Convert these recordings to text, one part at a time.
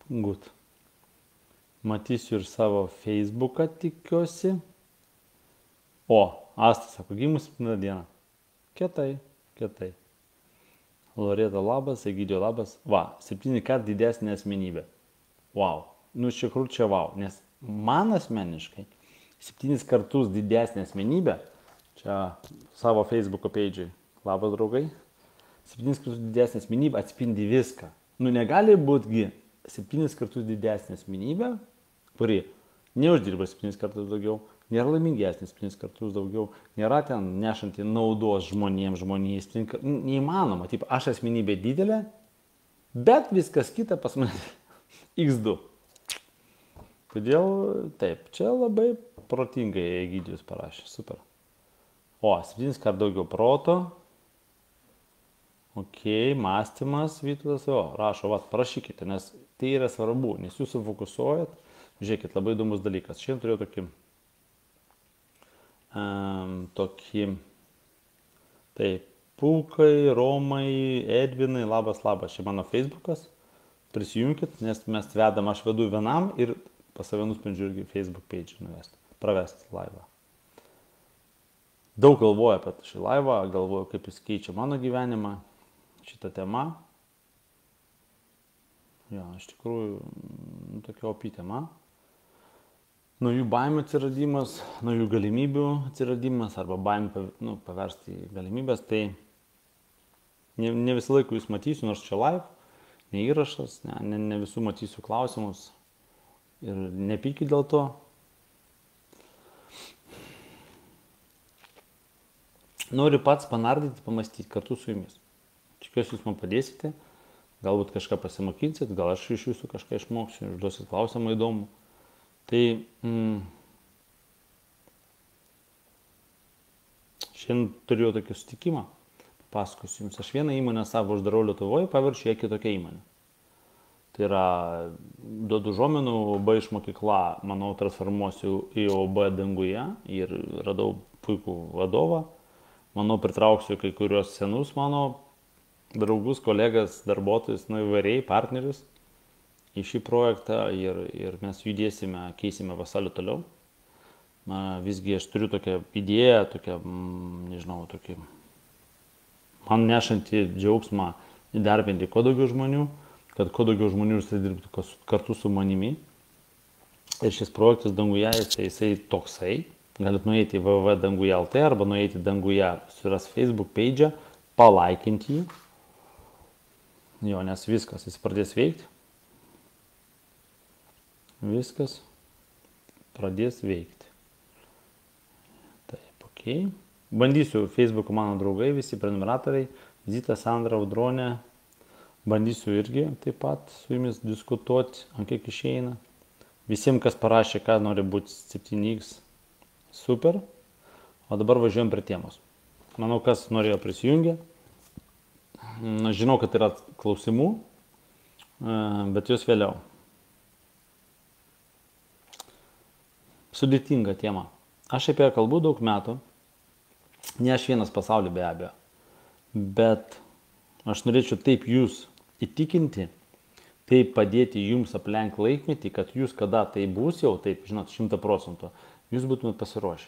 Gut. Matysiu ir savo Facebooką, tikiuosi. O, Asta sako, gimus 7 dieną. Kietai. Loreta labas, Egidio labas. Va, 7 kart didesnė asmenybė. Wow. Nu, iš tikrųjų čia wow. Nes man asmeniškai 7 kartus didesnė asmenybė, čia savo Facebook'o page'ui, labas draugai, 7 kartus didesnė asmenybė atspindi viską. Nu, negali būti 7 kartus didesnė asmenybė, kuri neuždirba 7 kartus daugiau, nėra laimingesnis 7 kartus daugiau, nėra ten nešanti naudos žmonėms, neįmanoma. Taip, aš asmenybė didelė, bet viskas kita pas mane x2. Todėl taip, čia labai protingai Egidijus parašė, super. O, 7 kart daugiau proto. Ok, mąstymas, Vytautas, rašo, parašykite, nes tai yra svarbu, nes jūs sufokusuojat. Žiūrėkit, labai įdomus dalykas. Šiandien turėjau taip, Pūkai, Romai, Edvinai, labas, čia mano Facebookas. Prisijungkit, nes mes vedam, aš vedu vienam ir pas save nusprendžiu irgi Facebook page nuvesti, pravesti laivą. Daug galvoju apie šį laivą, galvoju, kaip jis keičia mano gyvenimą, šitą temą. Jo, iš tikrųjų, tokia opi tema. Naujų baimių atsiradimas, naujų galimybių atsiradimas arba baimių paversti į galimybės, tai ne visą laiką jūs matysiu, nors čia live, ne įrašas, ne visų matysiu klausimus ir nepykit dėl to. Noriu pats panardyti, pamastyti kartu su jumis. Tikiuosi, jūs man padėsite, galbūt kažką pasimokysit, gal aš iš jūsų kažką išmoksiu, užduosit klausimą įdomų. Tai šiandien turėjau tokį sutikimą, papasakosiu jums. Aš vieną įmonę savo uždarau Lietuvoje, paverčiu ją kitokią įmonę. Tai yra, duodu žomenų, OB iš mokykla, manau, transformuosiu į OB danguje ir radau puikų vadovą. Manau, pritrauksiu kai kurios senus mano draugus, kolegas, darbuotojus, įvairiai, partnerius į šį projektą ir mes judėsime, keisime pasaulį toliau. Visgi aš turiu tokią idėją, tokią, nežinau, tokį man nešantį džiaugsmą įdarbinti kuo daugiau žmonių, kad kuo daugiau žmonių dirbtų kartu su manimi. Ir šis projektas danguje, jisai toksai. Galit nueiti į www.danguje.lt arba nueiti danguje, suras Facebook page, palaikinti jį. Jo, nes viskas, jis pradės veikti. Viskas pradės veikti. Taip, ok. Bandysiu Facebook'o mano draugai, visi prenumeratoriai, Zita, Sandra, Audronė. Bandysiu irgi taip pat su jumis diskutuoti, ant kiek išeina. Visiems, kas parašė, ką nori būti 7x, super. O dabar važiuojam prie temos. Manau, kas norėjo prisijungę. Žinau, kad yra klausimų, bet jūs vėliau. Sudėtinga tema. Aš apie ją kalbu daug metų. Ne aš vienas pasaulyje be abejo. Bet aš norėčiau taip jūs įtikinti, taip padėti jums aplenkti laikmetį, kad jūs kada tai bus jau, taip, žinot, 100%, jūs būtumėt pasiruošę.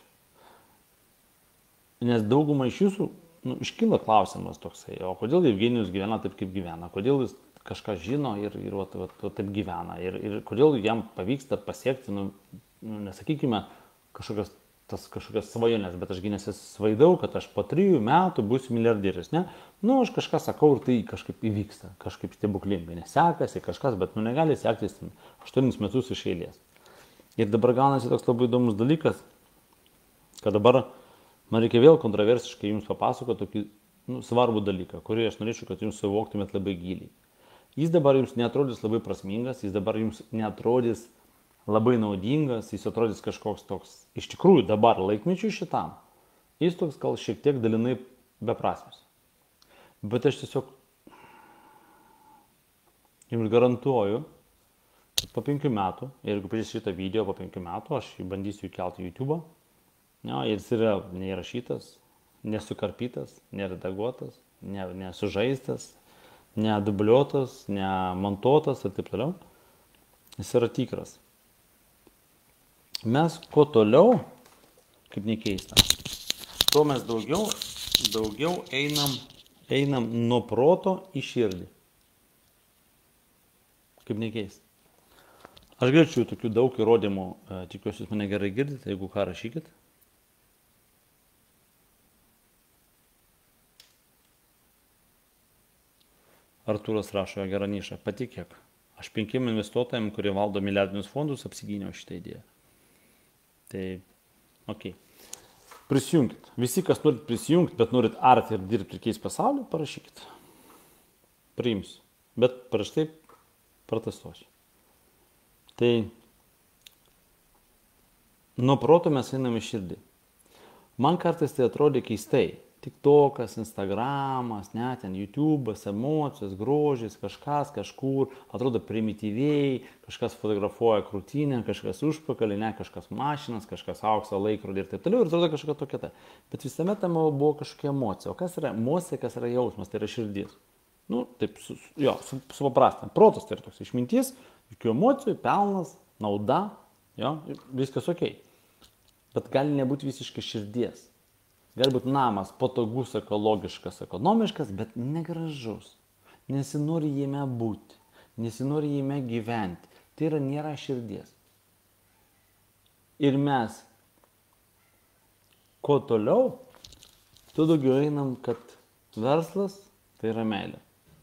Nes dauguma iš jūsų iškyla klausimas toksai, o kodėl Evgenijus gyvena taip, kaip gyvena, kodėl jis kažką žino ir taip gyvena, ir kodėl jam pavyksta pasiekti, nesakykime, kažkokias svajonės, bet ašgi nesisvaidau, kad aš po 3 metų būsiu milijardierius, ne? Aš kažką sakau ir tai kažkaip įvyksta, kažkaip stebuklingai, nesekasi kažkas, bet negali sektis 8 metus iš eilės. Ir dabar gaunasi toks labai įdomus dalykas, kad dabar man reikia vėl kontroversiškai jums papasakoti tokį svarbų dalyką, kurį aš norėčiau, kad jums suvoktumėt labai giliai. Jis dabar jums neatrodys labai prasmingas, jis dabar jums neatrodys labai naudingas, jis atrodys kažkoks toks, iš tikrųjų dabar laikmečiui šitam, jis toks gal šiek tiek dalinai beprasmis. Bet aš tiesiog jums garantuoju, kad po 5 metų, jeigu pažiūrėsite šitą video po 5 metų, aš jį bandysiu įkelti į YouTube'ą, jis yra neįrašytas, nesukarpytas, neredaguotas, nesužaistas, nedubliuotas, nemontuotas ir taip toliau. Jis yra tikras. Mes kuo toliau, kaip nekeista, tuo mes daugiau einam nuo proto į širdį. Kaip nekeista. Aš galėčiau tokių daug įrodymų, tikiuosi, jūs mane gerai girdite, jeigu ką rašykit. Artūras rašo, gerą nišą, patikėk. Aš 5 investuotojams, kurie valdo milijardinius fondus, apsigyniau šitą idėją. Tai, okei. Prisijungit. Visi, kas norit prisijungti, bet norit arti ir dirbti ir keisti pasaulį, parašykit. Priimsiu. Bet prieš tai protestuosiu. Tai nuo proto mes einame į širdį. Man kartais tai atrodė keistai. TikTokas, Instagramas, net ten YouTube'as, emocijos, grožis, kažkas kažkur, atrodo primityviai, kažkas fotografuoja krūtinę, kažkas užpakalį, ne, kažkas mašinas, kažkas aukso laikrodį ir taip toliau, ir atrodo kažkokia tokia ta. Bet visame tame buvo kažkokia emocija. O kas yra emocija, kas yra jausmas, tai yra širdis. Nu, taip, supaprastinant. Protas tai yra toks išmintis, jokių emocijų, pelnas, nauda, jo, viskas ok. Bet gali nebūti visiškai širdies. Gali būti namas patogus, ekologiškas, ekonomiškas, bet negražus. Nesinori jame būti, nesinori jame gyventi. Tai yra nėra širdies. Ir mes, kuo toliau, tuo daugiau einam, kad verslas tai yra meilė.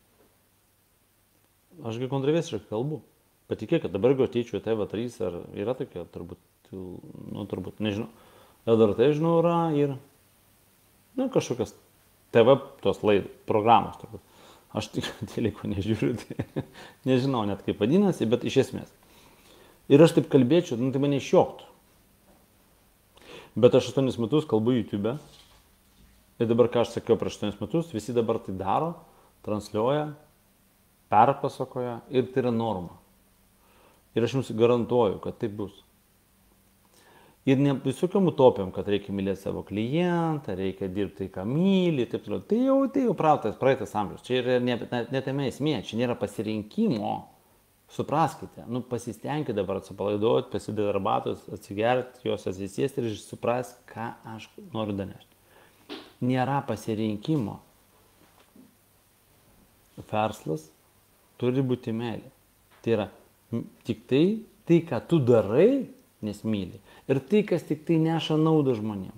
Ašgi kontroversiškai kalbu. Patikėkit, dabar jeigu ateičiau į TV3, ar yra tokia, turbūt, nežinau. LRT, žinau, yra ir kažkokios TV tos laidų, programos turbūt. Aš tik dalyko nežiūriu, tai nežinau net kaip vadinasi, bet iš esmės. Ir aš taip kalbėčiau, tai mane išjoktų. Bet aš 8 metus kalbu YouTube. Ir dabar, ką aš sakiau prieš 8 metus, visi dabar tai daro, transliuoja, perpasakoja ir tai yra norma. Ir aš jums garantuoju, kad tai bus. Ir ne visokiom utopijom, kad reikia mylėti savo klientą, reikia dirbti tai, ką myli, taip toliau. Tai jau praeitas amžius. Čia yra netame esmė, čia nėra pasirinkimo. Supraskite, pasistengkite dabar atsipalaiduoti, pasidėti arbatos, atsigerti, jos atsisėsti ir supras, ką aš noriu danešti. Nėra pasirinkimo. Verslas turi būti meilė. Tai yra tik tai, ką tu darai, nes myli. Ir tai, kas tik tai neša naudą žmonėm.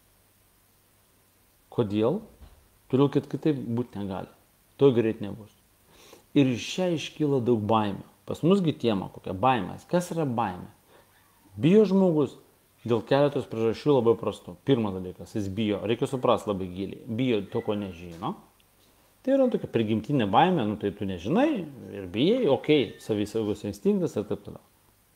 Kodėl? Todėl, kad kitaip būti negali. To greit nebus. Ir iš čia iškyla daug baimių. Pas musgi tema kokia baimės. Kas yra baimė? Bijo žmogus dėl keletos priežasčių labai prastų. Pirmas dalykas, jis bijo. Reikia suprasti labai giliai. Bijo to, ko nežino. Tai yra tokia prigimtinė baimė, tai tu nežinai ir bijai, okei, savisaugos instinktas ir taip toliau.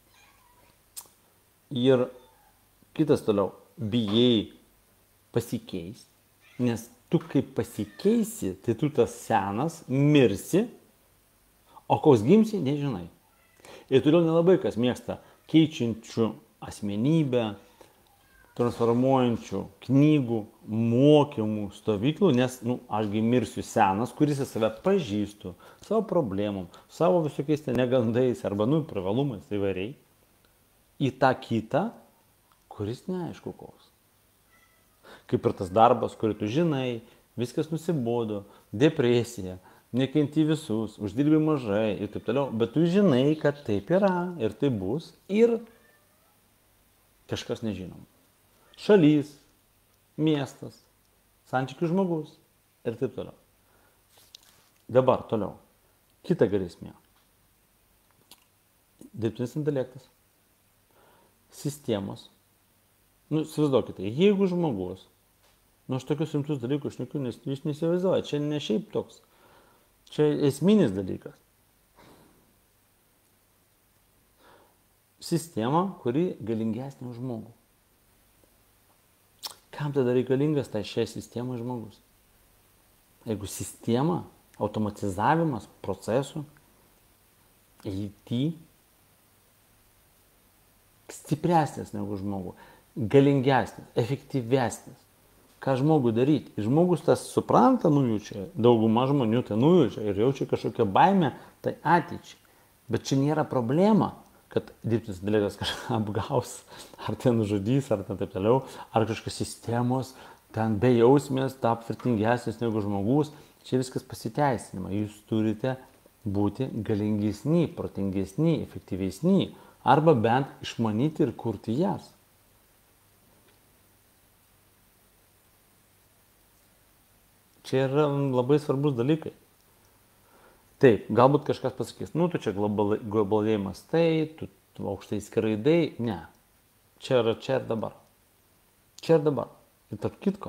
Ir kitas toliau, bijai pasikeisti, nes tu kaip pasikeisi, tai tu tas senas, mirsi, o koks gimsi, nežinai. Ir todėl nelabai kas mėgsta keičiančių asmenybę, transformuojančių knygų, mokymų, stovyklų, nes, ašgi mirsiu senas, kuris į save pažįstu, savo problemom, savo visokiais negandais arba, privalumais įvairiai, į tą kitą, kuris neaišku koks. Kaip ir tas darbas, kurį tu žinai, viskas nusibodo, depresija, nekenti visus, uždirbi mažai ir taip toliau, bet tu žinai, kad taip yra ir tai bus ir kažkas nežinom. Šalis, miestas, santykių žmogus ir taip toliau. Dabar toliau. Kita grėsmė. Dirbtinis intelektas. Sistemos. Įsivaizduokite, jeigu žmogus, aš tokius rimtus dalykus šnekiu, nes jūs neįsivaizduoja, čia ne šiaip toks, čia esminis dalykas. Sistema, kuri galingesnė už žmogų. Kam tada reikalingas tai šiai sistemai žmogus? Jeigu sistema, automatizavimas procesų, IT, stipresnis negu žmogų, galingesnis, efektyvesnis. Ką žmogui daryti? Ir žmogus tas supranta, nujaučia, dauguma žmonių tai nujaučia ir jaučia kažkokią baimę, tai ateičiai. Bet čia nėra problema. kad dirbtinis intelektas kažką apgaus, ar ten nužudys, ar ten taip toliau, ar kažkokios sistemos, ten be jausmės, tap vertingesnis negu žmogus. Čia viskas pasiteisinima. Jūs turite būti galingesni, protingesni, efektyvesni, arba bent išmanyti ir kurti jas. Čia yra labai svarbus dalykai. Taip, galbūt kažkas pasakys, tu čia globalėjimas tu aukštai skraidai. Ne. Čia yra čia ir dabar. Čia ir dabar. Ir tarp kitko,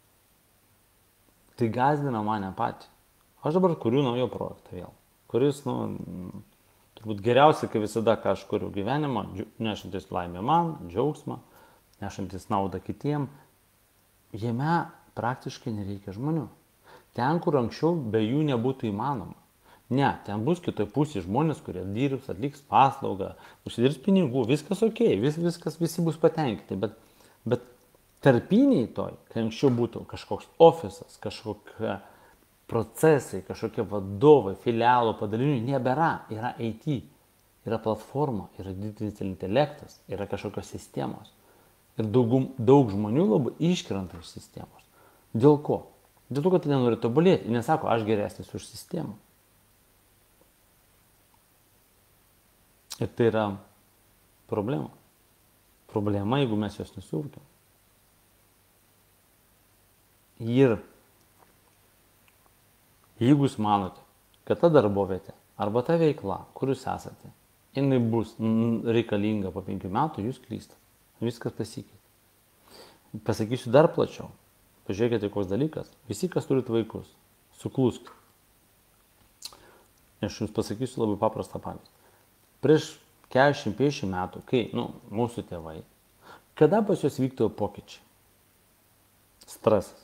tai gąsdina mane patį. Aš dabar kuriu naują projektą vėl, kuris, turbūt geriausiai, kai visada, ką aš kuriu gyvenimą, nešantis laimę man, džiaugsmą, nešantis naudą kitiem, jame praktiškai nereikia žmonių. Ten, kur anksčiau be jų nebūtų įmanoma. Ne, ten bus kitoj pusėje žmonės, kurie dirbs, atliks paslaugą, užsidirbs pinigų, viskas ok, visi bus patenkinti, bet tarpiniai toj, kai anksčiau būtų kažkoks ofisas, kažkokie procesai, kažkokie vadovai, filialo padalinių, nebėra, yra IT, yra platforma, yra dirbtinis intelektas, yra kažkokios sistemos. Ir daug žmonių labai iškrenta iš sistemos. Dėl ko? Dėl to, kad jie nenori tobulėti. Jie nesako, aš geresnis už sistemą. Ir tai yra problema. Problema, jeigu mes jos nesuvokiam. Ir jeigu jūs manote, kad ta darbovietė arba ta veikla, kur jūs esate, jinai bus reikalinga po 5 metų, jūs klystate. Viskas pasikeitė. Pasakysiu dar plačiau. Pažiūrėkite, koks dalykas. Visi, kas turit vaikus, sukluskite. Aš jums pasakysiu labai paprastą pavyzdį. Prieš 40-50 metų, kai, mūsų tėvai, kada pas juos vyktų pokyčiai? Stresas.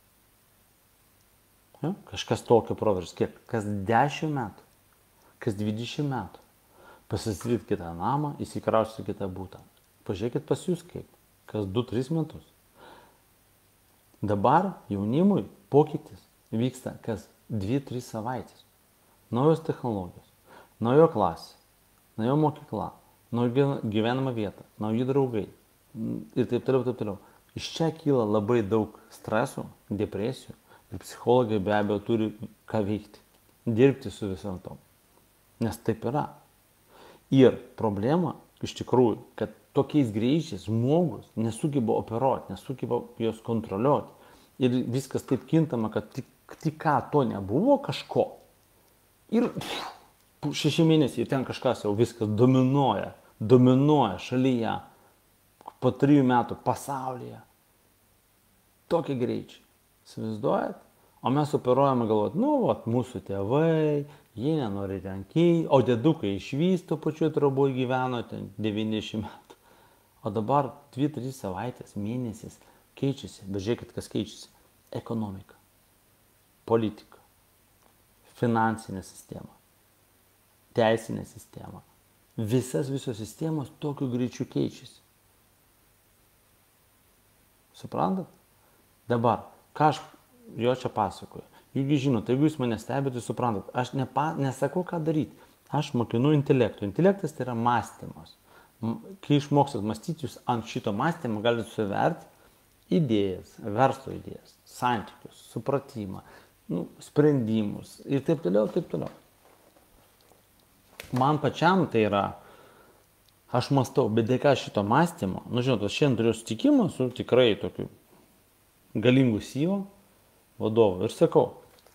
Ja? Kažkas tokio proveržis. Kiek? Kas 10 metų? Kas 20 metų? Pasistatyt kitą namą, įsikrausti kitą būtą. Pažiūrėkit pas jūs kaip. Kas 2-3 metus. Dabar jaunimui pokytis vyksta kas 2-3 savaitės. Naujos technologijos, naujo klasė, naujo mokykla, naujo gyvenama vieta, nauji draugai ir taip toliau, taip toliau. Iš čia kyla labai daug stresų, depresijų ir psichologai be abejo turi ką veikti, dirbti su visom tom. Nes taip yra. Ir problema iš tikrųjų, kad tokiais greičiais žmogus nesugeba operuoti, nesugeba jos kontroliuoti. Ir viskas taip kintama, kad tik ką to nebuvo kažko. Ir 6 mėnesiai ten kažkas jau viskas dominuoja šalyje, po 3 metų pasaulyje. Tokie greičiai. Įsivaizduojat? O mes operuojame galvot, mūsų tėvai, jie nenori ten o dėdukai išvys to pačiu troboj gyveno ten 90 metų. O dabar 2-3 savaitės, mėnesis keičiasi. Bet žiūrėkit, kas keičiasi. Ekonomika, politika, finansinė sistema, teisinė sistema. Visos sistemos tokiu greičiu keičiasi. Suprantat? Dabar, ką aš jo čia pasakoju. Jeigu žinot, jeigu jūs mane stebite, suprantat, aš nesakau, ką daryti. Aš mokinu intelektų. Intelektas tai yra mąstymas. Kai išmoksit mąstyti, jūs ant šito mąstymo galite suverti idėjas, verslo idėjas, santykius, supratimą, sprendimus ir taip toliau, taip toliau. Man pačiam tai yra, aš mąstau, bet dėka šito mąstymo, žinot, aš šiandien turiu sutikimą su tikrai tokiu galingu CEO vadovu ir sakau,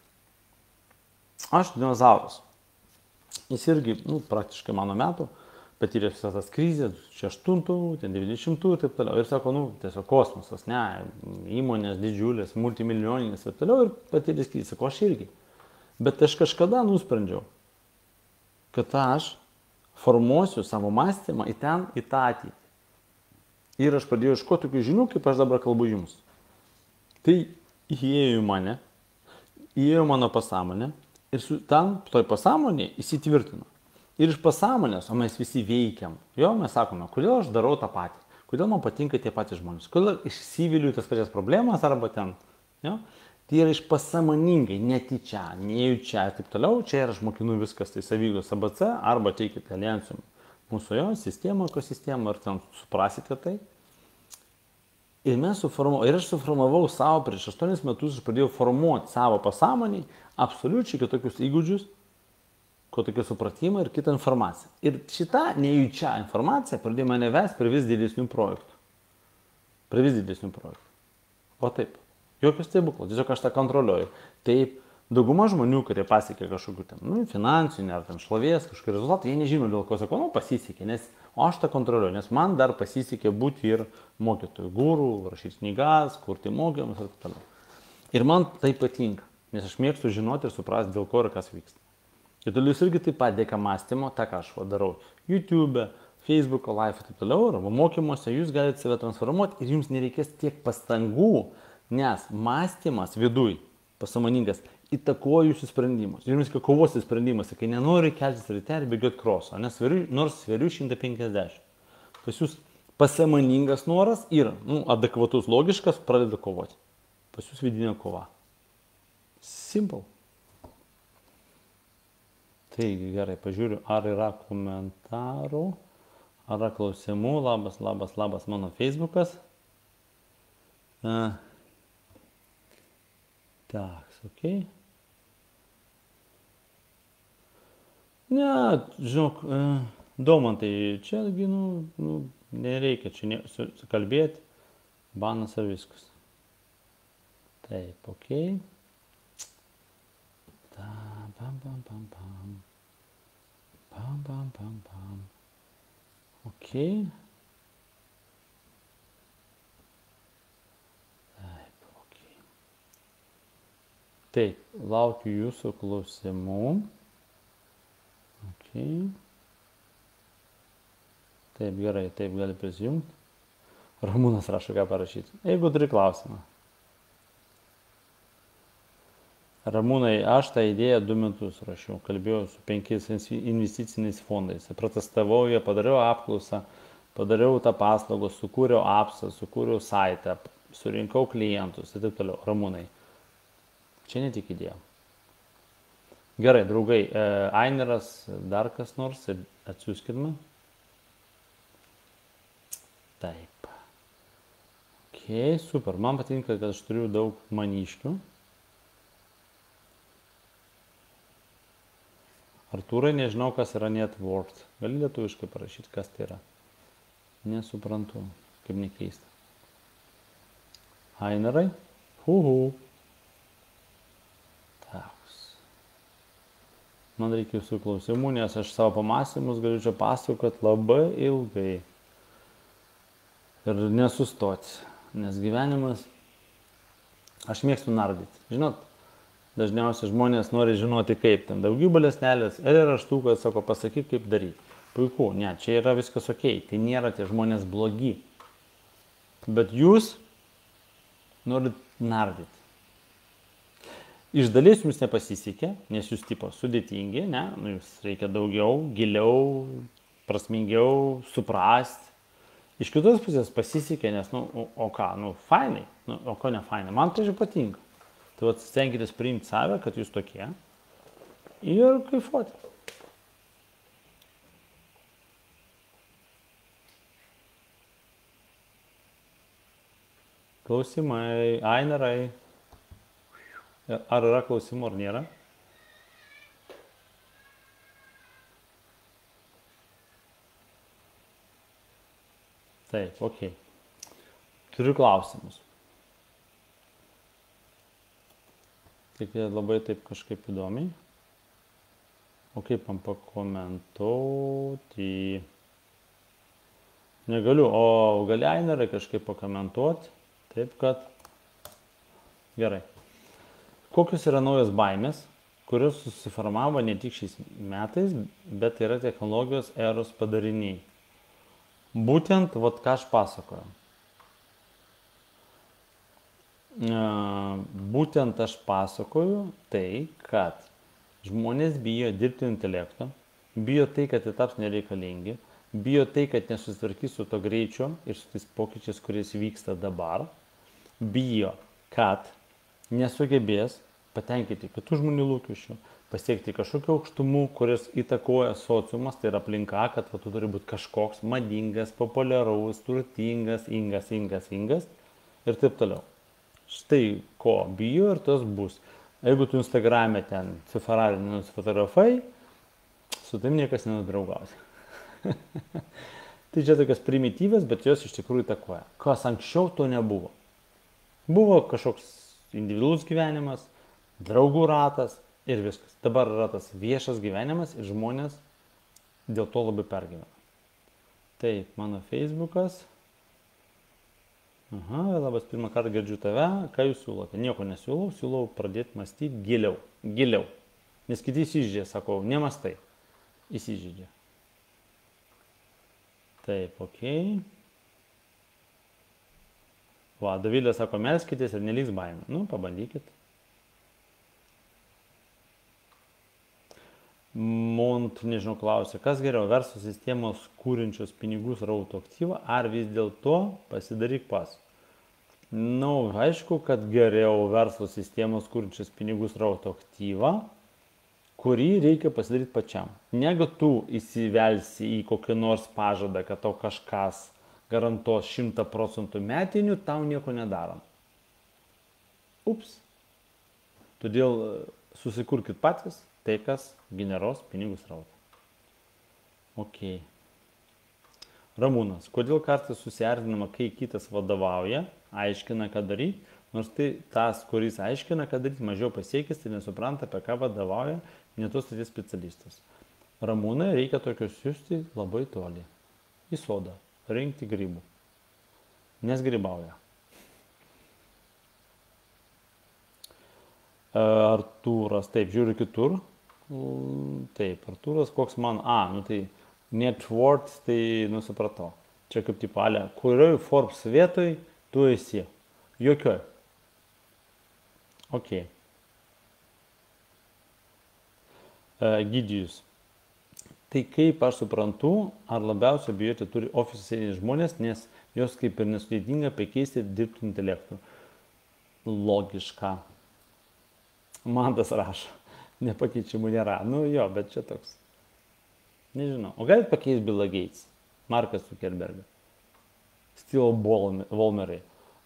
aš dinozauras. Jis irgi, praktiškai mano metų, patyrė visas tas krizės, 2008, 90 ir taip toliau. Ir sako, tiesiog kosmosas, įmonės didžiulės, multimiljoninės ir taip toliau. Ir patyrė krizės, sako, aš irgi. Bet aš kažkada nusprendžiau, kad aš formuosiu savo mąstymą į tą ateitį. Ir aš pradėjau ieškoti tokių žinių, kaip aš dabar kalbu jums. Tai įėjo į mane, įėjo mano pasąmonę ir toj pasąmonėje įsitvirtino. Ir iš pasąmonės, o mes visi veikiam, mes sakome, kodėl aš darau tą patį, kodėl man patinka tie patys žmonės, kodėl išsiviliu tas pačias problemas arba ten. Tai yra iš pasąmoningai, netyčia, nejučia ir taip toliau, čia ir aš mokinu viskas, tai savyigos ABC arba teikite aliansum mūsų jo sistemą, ekosistemą ir ten suprasite tai. Ir aš suformavau savo prieš 8 metus, aš pradėjau formuoti savo pasąmonį absoliučiai kitokius įgūdžius, kitokių supratimą ir kitą informaciją. Ir šita nejučia informacija pradėjo mane vesti prie vis didesnių projektų. O taip, jokios stebuklos, tiesiog aš tą kontroliuoju. Taip, dauguma žmonių, kurie pasiekė kažkokių ten, finansinių ar ten šlovės, kažkokių rezultatų, jie nežino, dėl ko sako, pasisekė, o aš tą kontroliuoju, nes man dar pasisekė būti ir mokytojų guru, rašyti knygas, kurti mokymus ir taip toliau. Ir man tai patinka, nes aš mėgstu žinoti ir suprasti, dėl ko ir kas vyksta. Ir toliau jūs irgi taip pat dėka mąstymo, tą ką aš darau YouTube, Facebook'o live ir taip toliau, arba mokymuose, jūs galite save transformuoti ir jums nereikės tiek pastangų, nes mąstymas viduj, pasąmoningas, įtakoja jūsų sprendimus. Ir jums kovos sprendimas, kai nenori keltis ryte ir bėgioti krosą, nes nors sveriu 150. Pas jūs pasąmoningas noras ir adekvatus, logiškas, pradeda kovoti. Pas jūs vidinė kova. Simple. Taigi gerai, pažiūriu, ar yra komentarų, ar yra klausimų. Labas mano Facebookas. Tak, okei. Ne, žinok, Domantai, čiagi, nereikia čia kalbėti, banas ar viskas. Taip, okei. Pam. Okei. Taip, okei. Taip, laukiu jūsų klausimų. Okei. Taip, gerai, taip gali prisijungti. Ramūnas rašo, ką parašyti. Jeigu turi klausimą. Ramūnai, aš tą idėją 2 metus rašiau, kalbėjau su 5 investiciniais fondais, protestavau ją, padariau apklausą, padariau tą paslaugą, sukūriau appsą, sukūriau saitą, surinkau klientus ir taip toliau. Ramūnai, čia ne tik idėja. Gerai, draugai, Aineras, dar kas nors, atsiųskit man. Taip. Ok, super, man patinka, kad aš turiu daug maniškių. Artūrai, nežinau, kas yra net worth. Gali lietuviškai parašyti, kas tai yra. Nesuprantu, kaip nekeista. Ainerai. Taks. Man reikia jūsų klausimų, nes aš savo pamąstymus galiu čia pasakoti labai ilgai. Ir nesustoti. Nes gyvenimas, aš mėgstu nardyti. Žinot, dažniausiai žmonės nori žinoti kaip, ten daugybė lesnelės, raštukas, sako, pasakyk kaip daryti. Puiku, ne, čia yra viskas ok, tai nėra tie žmonės blogi. Bet jūs norit nardyti. Iš dalies jums nepasisekė, nes jūs tipo sudėtingi, ne, jūs reikia daugiau, giliau, prasmingiau, suprasti. Iš kitos pusės pasisekė, nes, o ką, fainai, o ko ne fainai, man tai žiūrėjau patinka. Tai stenkitės priimti save, kad jūs tokie ir kaifuoti. Klausimai, Ainerai. Ar yra klausimų, ar nėra? Taip, ok. Turiu klausimus. Tik labai taip kažkaip įdomiai. O kaip man pakomentuoti? Negaliu, o gali Ainerai kažkaip pakomentuoti. Taip kad. Gerai. Kokios yra naujos baimės, kurios susiformavo ne tik šiais metais, bet yra technologijos eros padariniai. Būtent, ką aš pasakoju. Būtent aš pasakoju tai, kad žmonės bijo dirbtinio intelekto, bijo tai, kad jie taps nereikalingi, bijo tai, kad nesusitvarkys su to greičiu ir su tais pokyčiais, kuris vyksta dabar, bijo, kad nesugebės patenkinti kitų žmonių lūkesčių, pasiekti kažkokių aukštumų, kuris įtakoja sociumas, tai yra aplinka, kad tu turi būti kažkoks madingas, populiarus, turtingas, ingas ir taip toliau. Štai ko bijo ir tas bus. Jeigu tu Instagram'e ten su Ferrari nusifotografai, su tam niekas nenudraugausi. Tai čia tokios primityvės, bet jos iš tikrųjų įtakoja. Kas anksčiau to nebuvo. Buvo kažkoks individualus gyvenimas, draugų ratas ir viskas. Dabar yra tas viešas gyvenimas ir žmonės dėl to labai pergyvena. Taip, mano Facebookas. Aha, labas, pirmą kartą girdžiu tave. Ką jūs siūlote? Nieko nesiūlau, siūlau pradėti mąstyti giliau. Nes kiti įsižydžia, sakau, nemastai. Įsižydžia. Taip, okei. Va, Davilė sako, melskitės ir neliks baimė. Nu, pabandykit. Mont, nežinau, klausia, kas geriau, verslo sistemos kūrinčios pinigų srauto aktyvą, ar vis dėlto pasidaryk pas? Nu, aišku, kad geriau verslo sistemos kūrinčios pinigų srauto aktyvą, kurį reikia pasidaryti pačiam. Negu tu įsivelsi į kokį nors pažadą, kad tau kažkas garantuos 100% metinių, tau nieko nedarom. Ups. Todėl susikurkit patys tai, kas generuos pinigų srautą. Ok. Ramūnas, kodėl kartais susierzinama, kai kitas vadovauja, aiškina, ką daryti, nors tai tas, kuris aiškina, ką daryti, mažiau pasiekęs ir nesupranta, apie ką vadovauja, ne tos srities specialistas. Ramūnai reikia tokius siųsti labai toli. Į sodą. Rinkti grybų. Nes grybauja. Artūras, taip, žiūriu kitur. Taip, Artūras, koks man, nu tai networks, tai nusipratau. Čia kaip tipo, kurioj Forbes vietoj tu esi? Jokioj. Ok. Gydijus. Tai kaip aš suprantu, ar labiausiai bijoti turi ofise sėdintys žmonės, nes jos kaip ir nesudėtinga pakeisti dirbtinį intelektą. Logiška. Mantas rašo. Nepakeičiamų nėra. Nu jo, bet čia toks. Nežinau. O galit pakeisti Billą Gates, Markas Zuckerbergą, Steve Ballmerai,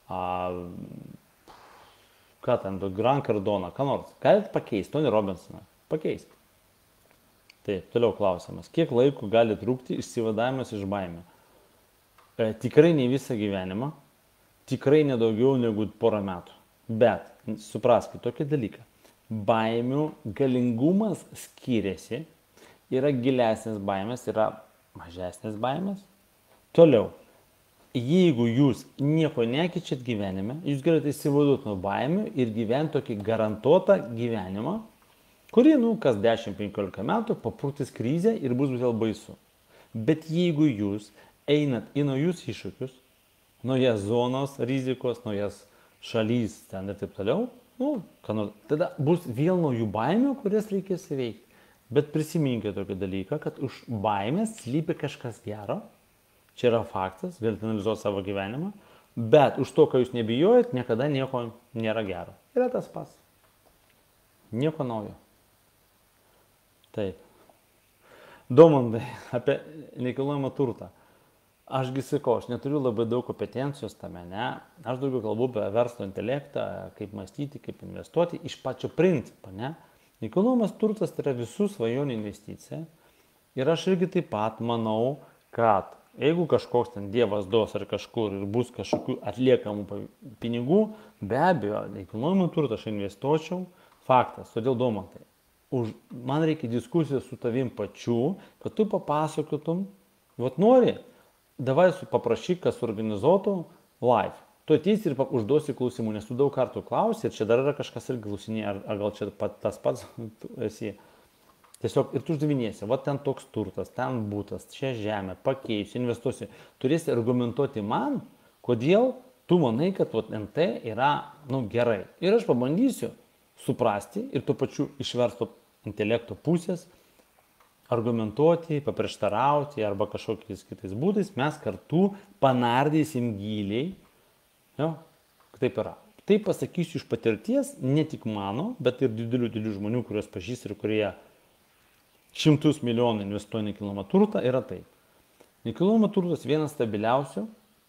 ką ten, Grant Cardone, ką nors. Galit pakeisti, Tony Robinsoną. Pakeisti. Taip, toliau klausimas. Kiek laiko gali trukti išsivadavimas iš baimė? Tikrai ne visą gyvenimą, tikrai nedaugiau negu porą metų. Bet, supraskite tokį dalyką. Baimių galingumas skiriasi, yra gilesnės baimės, yra mažesnės baimės. Toliau, jeigu jūs nieko nekeičiat gyvenime, jūs galite įsivaduoti nuo baimių ir gyventi tokį garantuotą gyvenimą, kurį, kas 10-15 metų papurtys krizę ir bus vėl baisu. Bet jeigu jūs einat į naujus iššūkius, naujas zonos rizikos, naujas šalys ten ir taip toliau, tada bus vėl naujų baimių, kurias reikės įveikti. Bet prisiminkite tokį dalyką, kad už baimės slypi kažkas gero. Čia yra faktas, galite analizuoti savo gyvenimą. Bet už to, ką jūs nebijojat, niekada nieko nėra gero. Yra tas pats. Nieko naujo. Taip. Domandai, apie nekilnojamą turtą. Ašgi sakau, aš neturiu labai daug kompetencijos tame, ne? Aš daugiau kalbu apie verslo intelektą, kaip mąstyti, kaip investuoti iš pačio principo, ne? Nekilnojamas turtas tai yra visų svajonių investicija. Ir aš irgi taip pat manau, kad jeigu kažkoks ten dievas duos ar kažkur ir bus kažkokių atliekamų pinigų, be abejo, nekilnojamą turtą aš investuočiau, faktas, todėl Domantai. Man reikia diskusijos su tavim pačiu, kad tu papasakotum, nori, davai paprašyk, kas organizuotų live. Tu ateisi ir užduosi klausimų, nes tu daug kartų klausi ir čia dar yra kažkas ir klausinė, ar gal čia tas pats tu esi. Tiesiog ir tu uždavinėsi, ten toks turtas, ten būtas, čia žemė, pakeisiu, investuosiu. Turėsi argumentuoti man, kodėl tu manai, kad NT yra gerai. Ir aš pabandysiu suprasti ir tuo pačiu iš verslo intelekto pusės argumentuoti, paprieštarauti arba kažkokiais kitais būdais, mes kartu panardysim giliai. Taip yra. Tai pasakysiu iš patirties, ne tik mano, bet ir didelių žmonių, kuriuos pažįstu ir kurie šimtus milijonų investuoja į nekilnojamą turtą, yra taip. Nekilnojamas turtas vienas stabiliausių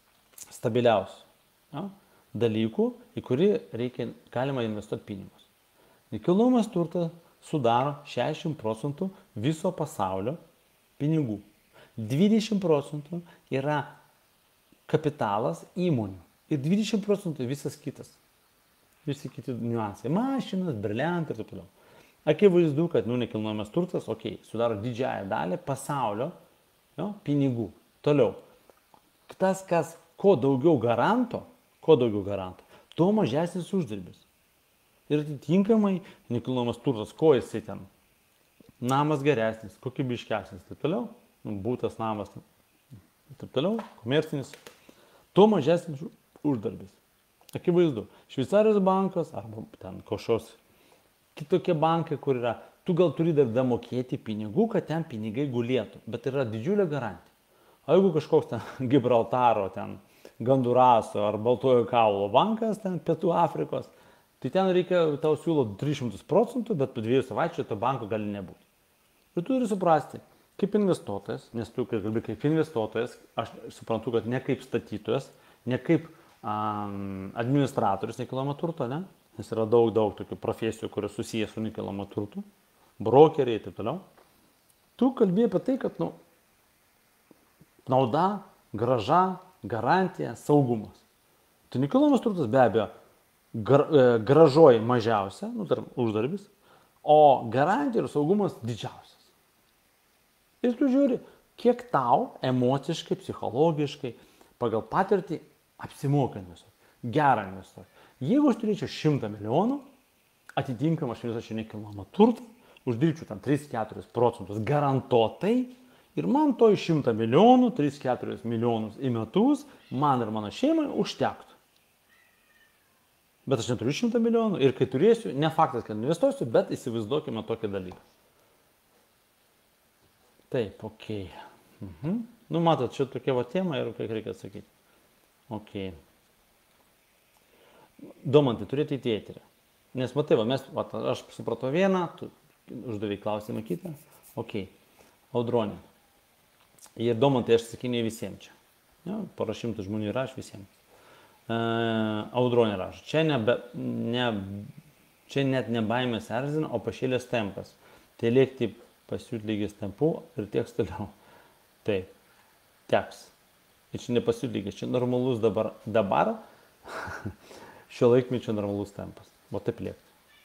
ja, dalykų, į kurį galima investuoti pinigus. Nekilnojamas turtas sudaro 60% viso pasaulio pinigų. 20% yra kapitalas įmonių ir 20% visas kitas. Visi kiti niuansai. Mašinas, briliantai ir taip toliau. Akivaizdu, kad nekilnojamas turtas, sudaro didžiąją dalį pasaulio pinigų. Toliau. Tas, kuo daugiau garanto, tuo mažesnis uždarbis. Ir atitinkamai nekilnojamas turtas, ko jisai ten. Namas geresnis, kokybiškesnis, taip toliau. Būtas namas, taip toliau, komercinis. Tuo mažesnis uždarbis. Akivaizdu. Šveicarijos bankas arba ten kažkoks kitokie bankai, kur yra, tu gal turi dar damokėti pinigų, kad ten pinigai gulėtų, bet yra didžiulė garantija. O jeigu kažkoks ten Gibraltaro, ten Gonduraso ar Baltojo kaulo bankas, ten Pietų Afrikos, tai ten tau siūlo 300%, bet po 2 savaičių to banko gali nebūti. Ir tu turi suprasti, kaip investuotojas, nes tu kalbi kaip investuotojas, aš suprantu, kad ne kaip statytojas, ne kaip administratorius nekilnojamo turto, ne? Nes yra daug tokių profesijų, kurios susijęs su nekilnojamo turtu, brokeriai ir taip toliau. Tu kalbi apie tai, kad nauda, grąža, garantija, saugumas. Tai nekilnojamas turtas be abejo grąžoji mažiausia, uždarbis, o garantija ir saugumas didžiausias. Ir tu žiūri, kiek tau emociškai, psichologiškai, pagal patirtį apsimoka investuoti, gerą investuoti. Jeigu aš turėčiau 100 milijonų, atitinkamai aš investuočiau nekilnojamą turtą, uždirbčiau tam 3-4% garantuotai ir man to iš 100 milijonų, 3-4 milijonus į metus, man ir mano šeimai užtektų. Bet aš neturiu 100 milijonų ir kai turėsiu, ne faktas, kad investuosiu, bet įsivaizduokime tokį dalyką. Taip, matot, čia tokia tema ir kiek reikia atsakyti. Domantai, turėtų į eterį. Nes matai, aš supratau vieną, tu uždavai klausimą kitą. Audronė. Ir Domantai, aš sakinėjau visiems čia. Pora šimtų žmonių rašo visiems. Audronė rašo. Čia net ne baimės erzina, o pašėlės tempas. Tai lėkti pasiūt lygis tempu ir tieks toliau. Taip, teks. Ir čia nepasiūt lygis, čia normalus dabar šio laikmečio normalus tempas. O taip liekti.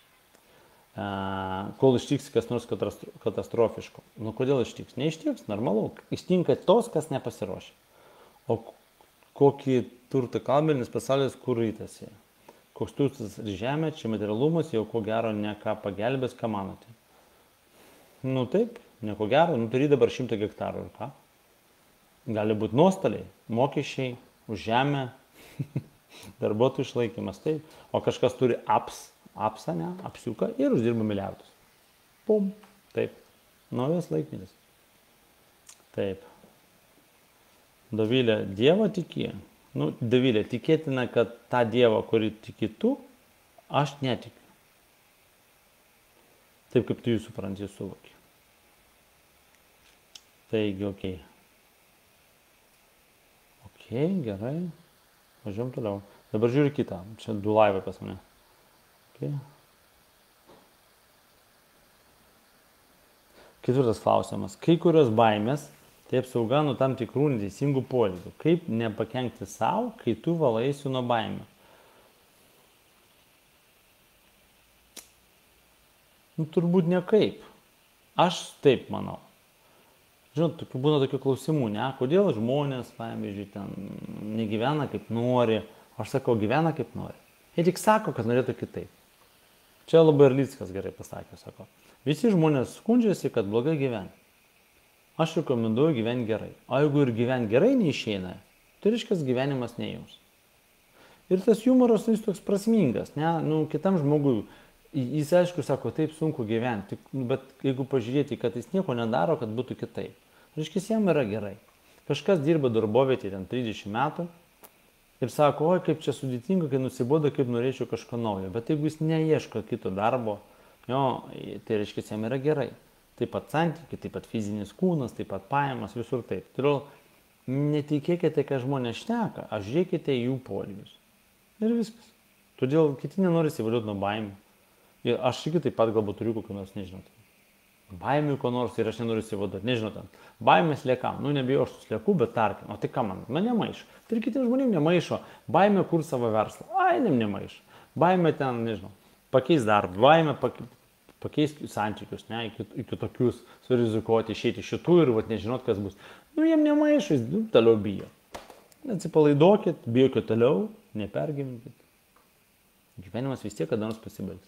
Kol ištiks kas nors katastrofiško. Kodėl ištiks? Neištiks, normalu. Ištinka tos, kas nepasiruošia. O kokį turtą kalbė, nes pasaulis kur rytasi. Koks turtas ir žemė, čia materialumas, jau ko gero ne ką pagelbės, ką manote. Taip, nieko gero, turi dabar 100 hektarų ir ką. Gali būti nuostoliai, mokesčiai, už žemę, darbuotojų išlaikymas, taip. O kažkas turi apsiuką ir uždirba milijardus. Pum, taip. Naujas laikmetis. Taip. Dovilė, Dievą tiki. Dovilė, tikėtina, kad tą Dievą, kurį tiki tu, aš netikiu. Taip kaip tu jį supranti, suvoki. Taigi, gerai. Važiuom toliau. Dabar žiūri kitą. Čia 2 laivai pas mane. Ketvirtas klausimas. Kai kurios baimės, tai apsauga nuo tam tikrų neteisingų poelgių. Kaip nepakenkti savo, kai tu valaisi nuo baimių? Turbūt nekaip. Aš taip manau. Žinot, būna tokių klausimų, ne? Kodėl žmonės, pavyzdžiui, ten negyvena kaip nori. Aš sakau, gyvena kaip nori. Jie tik sako, kad norėtų kitaip. Čia labai Erlickas gerai pasakė, sako. Visi žmonės skundžiasi, kad blogai gyvena. Aš rekomenduoju gyventi gerai. O jeigu ir gyventi gerai neišeina, tai reiškia gyvenimas ne jums. Ir tas humoras jis toks prasmingas, ne? Kitam žmogui, jis aišku sako, taip sunku gyventi, bet jeigu pažiūrėti, kad jis nieko nedaro, kad būtų kitaip. Reiškia, jam yra gerai. Kažkas dirba darbovietėje ten 30 metų, Ir sako, oi, kaip čia sudėtinga, kai nusibodo, kaip norėčiau kažko naujo. Bet jeigu jis neieško kito darbo, jo, tai reiškia, jam yra gerai. Taip pat santykiai, taip pat fizinis kūnas, taip pat pajamas, visur taip. Todėl netikėkite, ką žmonės šneka, aš žiūrėkite jų poelgius. Ir viskas. Todėl kiti nenori įsivažiuoti nuo baimių. Ir aš irgi taip pat galbūt turiu kokį nors, nežinau, baimių ko nors ir aš nenoriu įsivažiuoti, nežinau, ten. Baimės liekam, nebijau, aš slieku, bet tarkim, o tai ką man nemaišo. Tai ir kitiems žmonėms nemaišo. Baimė kur savo verslą. Ai, nemaišo. Baimė ten, nežinau, pakeis darbą, baimė pakeis santykius, ne, iki tokius, surizikuoti, išeiti šitų ir nežinot, kas bus. Jiem nemaišo, jis toliau bijo. Atsipalaiduokit, bijokit toliau, nepergyvenkit. Gyvenimas vis tiek kada nors pasibaigs.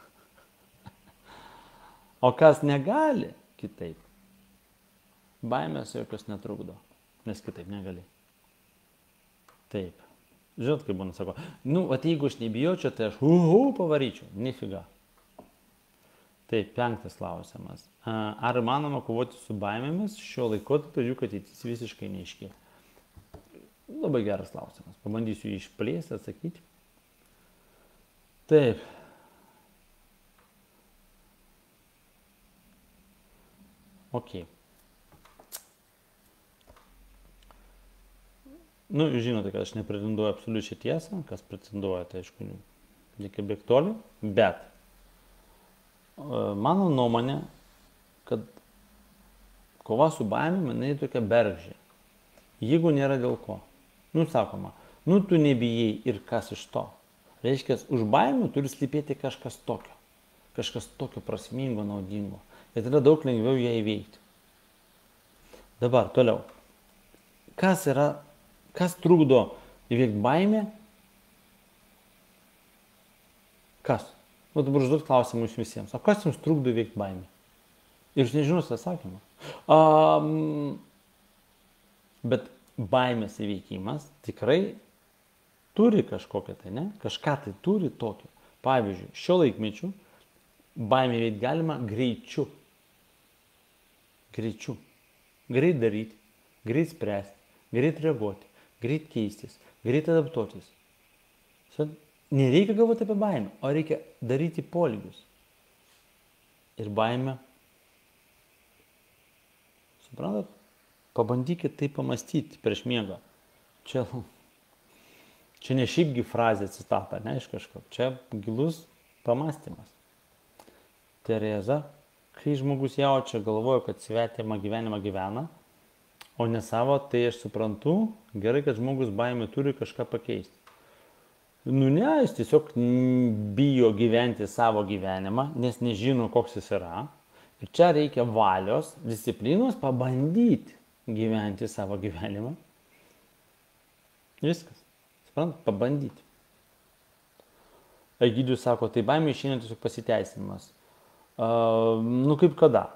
O kas negali kitaip, baimės jokios netrukdo, nes kitaip negali. Taip. Žinot, kaip būna, sako, jeigu aš nebijočiau, tai aš pavaryčiau. Nifiga. Taip, 5 klausimas. Ar įmanoma kovoti su baimėmis šiuo laikotarpiu, juk ateitis visiškai neaiški? Labai geras klausimas. Pabandysiu jį išplėsti, atsakyti. Taip. Ok. Jūs žinote, kad aš nepretenduoju absoliučią tiesą, kas pretenduoja, tai aišku, reikia bėgti toli, bet mano nuomonė, kad kova su baimėm, jinai tokia bergždžia, jeigu nėra dėl ko. Sakoma, tu nebijai ir kas iš to. Reiškia, už baimę turi slypėti kažkas tokio prasmingo, naudingo. Ir tada daug lengviau ją įveikti. Dabar, toliau. Kas trukdo įveikti baimę? Kas? Dabar užduot klausimus visiems. O kas jums trukdo įveikti baimę? Ir jūs nežinosite atsakymą. Bet baimės įveikimas tikrai turi kažkokią tai, ne? Kažką tai turi tokio. Pavyzdžiui, šio laikmečiu baimę įveikti galima greičiu. Greit daryti, greit spręsti, greit reaguoti, greit keistis, greit adaptuotis. Nereikia galvoti apie baimę, o reikia daryti poelgius. Ir baimę, suprantat, pabandykit tai pamastyti prieš miegą. Čia ne šiaipgi frazė citata, ne iš kažko. Čia gilus pamastymas. Tereza, kai žmogus jaučia, galvoja, kad svetimą gyvenimą gyvena, o ne savo, tai aš suprantu, gerai, kad žmogus baimė turi kažką pakeisti. Ne, jis tiesiog bijo gyventi savo gyvenimą, nes nežino, koks jis yra. Ir čia reikia valios, disciplinos pabandyti gyventi savo gyvenimą. Viskas. Suprantat, pabandyti. Egidijus sako, tai baimė išeina tiesiog pasiteisinimas. Kaip kada?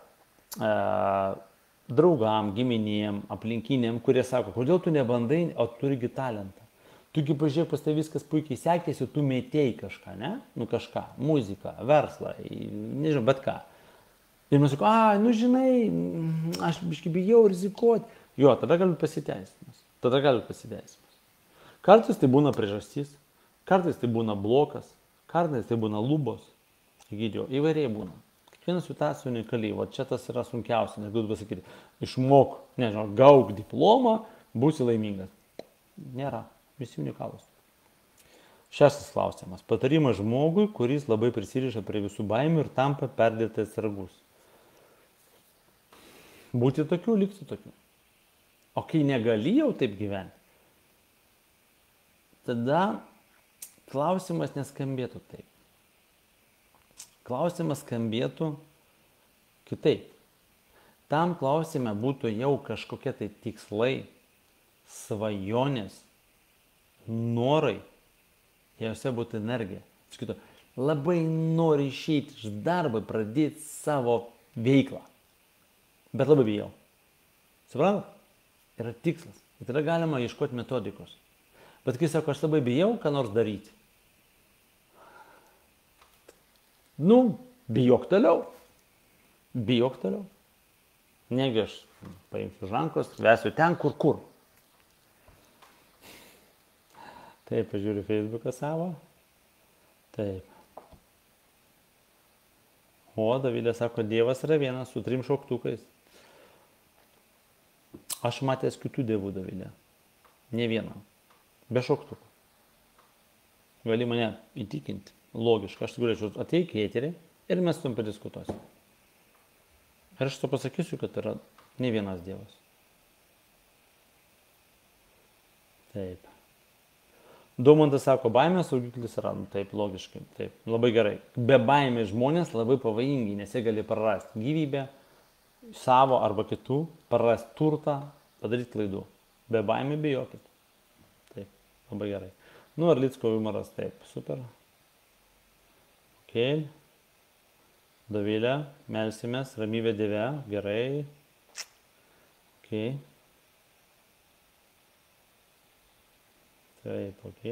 Draugam, giminėm, aplinkiniam, kurie sako, kodėl tu nebandai, o turigi talentą. Tugi pažiūrėk, pas tai viskas puikiai sekėsi, tu mėtėjai kažką, ne? Kažką, muziką, verslą, nežinau, bet ką. Ir mes sako, žinai, aš biškai bijau rizikuoti. Jo, tada gali pasiteisinimas. Kartais tai būna priežastis, kartais tai būna blokas, kartais tai būna lubos. Egidijau, įvairiai būna. Kiekvienas situacija unikaliai, čia tas yra sunkiausia, nes galiu pasakyti, išmok, gauk diplomą, būsi laimingas. Nėra, visi unikalūs. 6 klausimas. Patarimas žmogui, kuris labai prisiriša prie visų baimių ir tampa perdėtai atsargus. Būti tokiu, likti tokiu. O kai negali jau taip gyventi, tada klausimas neskambėtų taip. Klausimas skambėtų kitaip. Tam klausime būtų jau kažkokie tai tikslai, svajonės, norai, jose būtų energija. Skaitu, labai nori išeiti iš darbo, pradėti savo veiklą. Bet labai bijau. Suprantat? Yra tikslas. Ir tada galima ieškoti metodikos. Bet kai sako, aš labai bijau, ką nors daryti. Bijok toliau. Negi aš paimsiu už rankos, vesiu ten, kur. Taip, pažiūriu Facebooką savo. Taip. O, Davilė sako, Dievas yra vienas su 3 šauktukais. Aš matęs kitų dievų, Davilė. Ne vieną. Be šauktukų. Gali mane įtikinti. Logiška. Aš galėčiau ateik į eterį ir mes tam padiskutuosim. Ir aš to pasakysiu, kad yra ne vienas dievas. Taip. Daumantas sako, baimės saugiklis yra. Taip, logiškai. Taip, labai gerai. Be baimės žmonės labai pavojingi, nes jie gali prarasti gyvybę, savo arba kitų, prarasti turtą, padaryti klaidų. Be baimė bijokit. Taip, labai gerai. Nu, ar Licko humoras, taip, super. Ok. Dovilė, melsimės, ramybė Dieve, gerai. Ok. Taip, ok.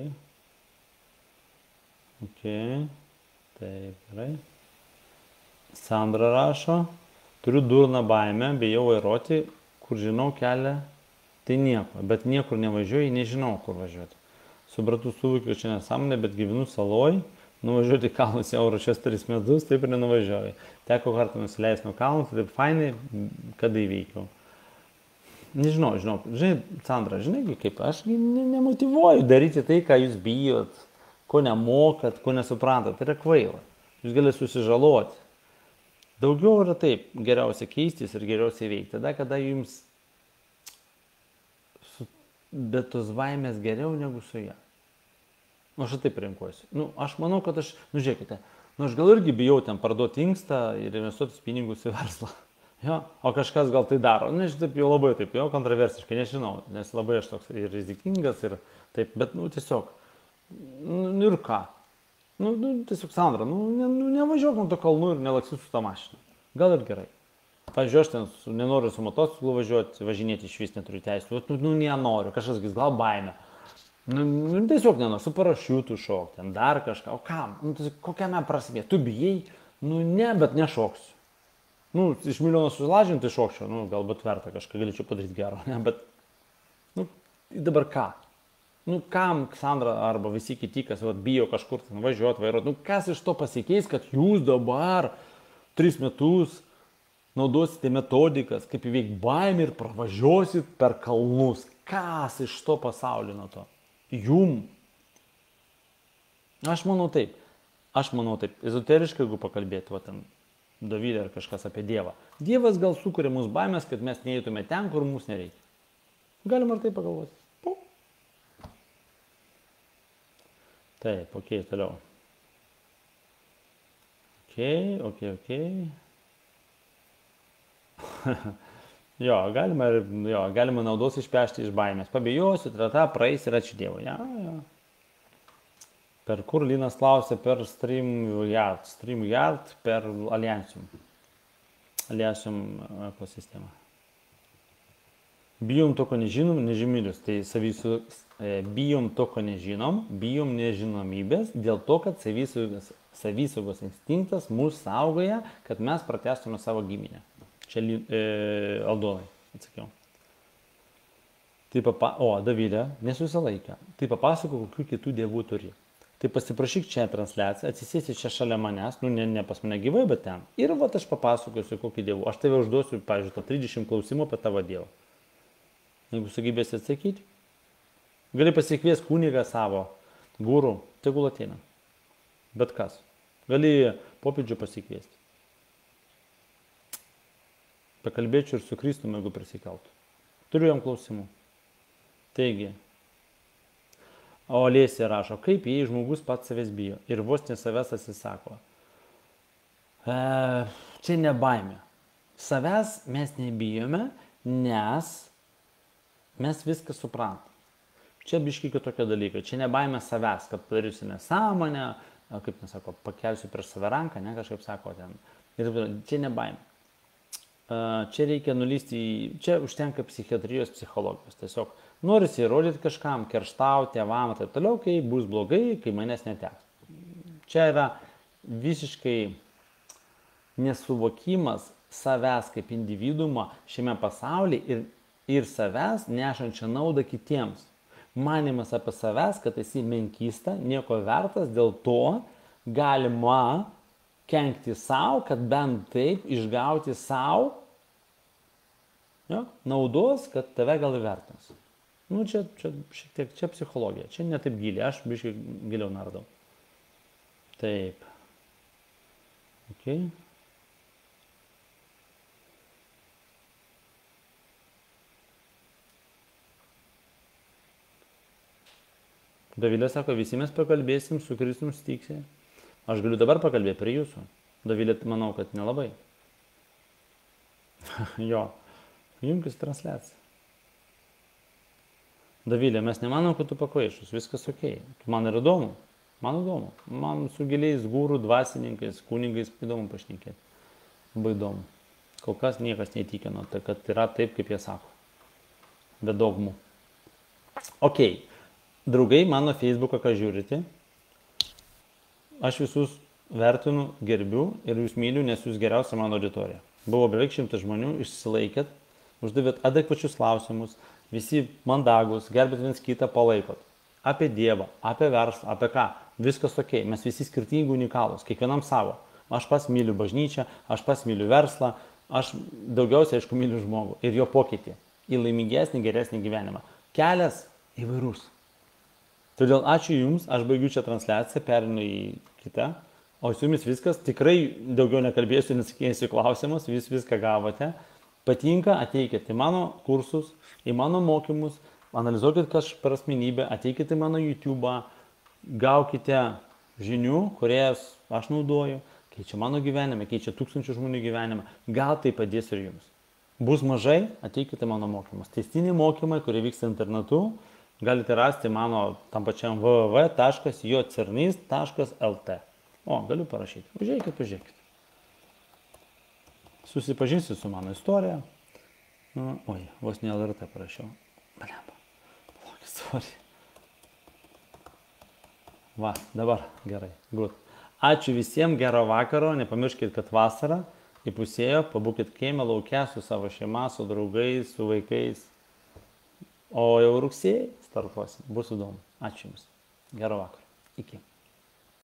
Ok. Taip, gerai. Sandra rašo, turiu durną baimę, bijau vairuoti, kur žinau kelią, tai nieko, bet niekur nevažiuoju, nežinau, kur važiuoti. Supratau, suvokiu, čia nesąmonė, bet gyvenu saloj, nuvažiuoti kalnus jau ruošias 3 metus, taip ir nenuvažiuoju. Teko kartą nusileisti nuo kalnų, tai taip fainai, kada įveikiau. Nežinau, žinai, Sandra, žinai, kaip aš nemotyvuoju daryti tai, ką jūs bijot, ko nemokat, ko nesuprantat, tai yra kvaila. Jūs galite susižaloti. Daugiau yra taip, geriausia keistis ir geriausia įveikti. Tada, kada jums bet tos baimės geriau negu su ją. Aš taip renkuosi. Aš manau, kad žiūrėkite, aš gal irgi bijau ten parduoti inkstą ir investuoti pinigus į verslą. Jo, o kažkas gal tai daro. Aš taip jau labai taip, kontroversiškai, nežinau, nes labai aš toks ir rizikingas ir taip, bet tiesiog, ir ką? Tiesiog, Sandra, nevažiuok nuo to kalnų ir nelaksiu su tą mašiną. Gal ir gerai. Pavyzdžiui, aš ten nenoriu su motociklu važiuoti, važinėti iš vis neturiu teisų. Nenoriu, kažkas gal baimė. Tiesiog nenoriu, su parašiutu šokti, ten dar kažką. O kam? Kokiame prasmė? Tu bijai? Ne, bet nešoksiu. Iš milijono susilažinti šokčiau, galbūt verta kažką galėčiau padaryti gero, ne, bet, dabar ką? Kam Sandra arba visi kiti, kas bijo kažkur važiuoti, vairuoti, kas iš to pasikeis, kad jūs dabar 3 metus naudosite metodikas, kaip įveikti baimę ir pravažiuosit per kalnus. Kas iš to pasaulio nuo to? Jum. Aš manau taip. Ezoteriškai, jeigu pakalbėti, ten Dovilė ar kažkas apie Dievą. Dievas gal sukuria mūsų baimės, kad mes neįtume ten, kur mūsų nereikia. Galima ar tai pagalvoti. Taip, ok, toliau. Ok. Galima naudos išpešti iš baimės. Pabijosiu, praeis ir ačiū Dievui. Per kur Linas klausė? Per StreamYard, per Alliantium ekosistemą. Bijom to, ko nežinom, nežymybės. Tai bijom to, ko nežinom, bijom nežinomybės, dėl to, kad savisaugos instinktas mūsų saugoja, kad mes pratęstume savo giminę. Čia Aldonai atsakiau. Davilė, nesusilaikę. Tai papasako, kokių kitų dievų turi. Tai pasiprašyk čia transliaciją, atsisėsi čia šalia manęs, ne pas mane gyvai, bet ten. Ir aš papasakosiu, kokį dievų. Aš tave užduosiu, pavyzdžiui, 30 klausimų apie tavo dievą. Jeigu sugebėsi atsakyti, gali pasikviesti kunigą savo, gurų, tegul ateina. Bet kas. Gali popiežių pasikviesti. Pakalbėčiau ir su Kristumi, jeigu prisikeltų. Turiu jam klausimų. Taigi, o Lėsė rašo, kaip jei žmogus pats savęs bijo ir vos ne savęs atsisako. Čia ne baimė. Savęs mes nebijome, nes mes viską suprantam. Čia biški kitokie dalykai. Čia ne baimė savęs, kad padarysiu nesąmonę, kaip nesako, pakelsiu prieš save ranką, ne, kažkaip sako ten. Ir čia ne baimė. Čia reikia nulysti, čia užtenka psichiatrijos, psichologijos. Tiesiog norisi įrodyti kažkam, kerštauti, tėvam, taip toliau, kai bus blogai, kai manęs neteks. Čia yra visiškai nesuvokimas savęs kaip individumo šiame pasaulyje ir savęs nešančią naudą kitiems. Manimas apie savęs, kad esi menkysta, nieko vertas, dėl to galima kenkti savo, kad bent taip išgauti savo naudos, kad tave gal įvertins. Nu, čia šiek tiek, čia psichologija, čia ne taip giliai, aš biškai giliau nardau. Taip. Okay. Dovilė sako, visi mes pakalbėsim, su Kristum sutiksime. Aš galiu dabar pakalbėti prie jūsų. Dovilė, manau, kad nelabai. Jo, jungis transliacija. Dovilė, mes nemanom, kad tu pakvaišus, viskas okei. Man yra įdomu. Man įdomu. Man su giliais gūrų, dvasininkais, kunigais įdomu pašnekėti. Labai įdomu. Kol kas niekas neįtikino, tai kad yra taip, kaip jie sako. Be dogmų. Okei. Draugai, mano Facebooką, ką žiūrite, aš visus vertinu, gerbiu ir jūs myliu, nes jūs geriausia mano auditorija. Buvo beveik 100 žmonių, išsilaikėt, uždavėt adekvačius klausimus, visi mandagus, gerbėt viens kitą, palaikot. Apie Dievą, apie verslą, apie ką. Viskas okei, mes visi skirtingi, unikalūs, kiekvienam savo. Aš pats myliu bažnyčią, aš pats myliu verslą, aš daugiausiai, aišku, myliu žmogų ir jo pokytį į laimingesnį, geresnį gyvenimą. Kelias įvairus. Todėl ačiū Jums, aš baigiu čia transliaciją, perinu į kitą, o su Jumis viskas, tikrai daugiau nekalbėsiu, nesakysiu klausimus, viską gavote. Patinka, ateikite į mano kursus, į mano mokymus, analizuokit kažką per asmenybę, ateikite į mano YouTube'ą, gaukite žinių, kurias aš naudoju, keičia mano gyvenimą, keičia tūkstančių žmonių gyvenimą, gal tai padės ir Jums. Bus mažai, ateikite į mano mokymus. Tęstiniai mokymai, kurie vyksta internetu, galite rasti mano tam pačiam www.jocernys.lt. O, galiu parašyti. Užeikit. Susipažinsit su mano istorija. Oi, vos ne LRT parašiau. Blemba. Sorry. Va, dabar gerai. Good. Ačiū visiems, gero vakaro. Nepamirškit, kad vasara įpusėjo. Pabūkit kaime lauke su savo šeima, su draugais, su vaikais. O jau rugsėjai startuosim. Bus įdomu. Ačiū Jums. Gero vakaro. Iki.